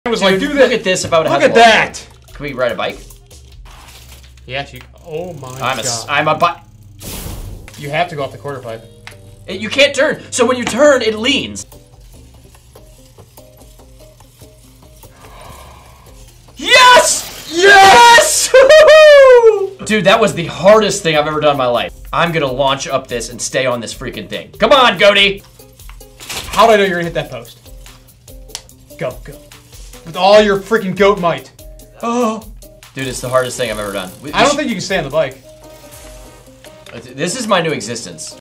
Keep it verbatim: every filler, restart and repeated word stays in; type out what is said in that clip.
I was like, Dude, do look that. at this about Look at that. Can we ride a bike? Yes, you. Oh my I'm a, god. I'm a bike. You have to go off the quarter pipe. You can't turn. So when you turn, it leans. Yes! Yes! Dude, that was the hardest thing I've ever done in my life. I'm gonna launch up this and stay on this freaking thing. Come on, Goaty! How did I know you're gonna hit that post? Go, go. With all your freaking goat might. Oh. Dude, it's the hardest thing I've ever done. We, I don't think you can stay on the bike. This is my new existence.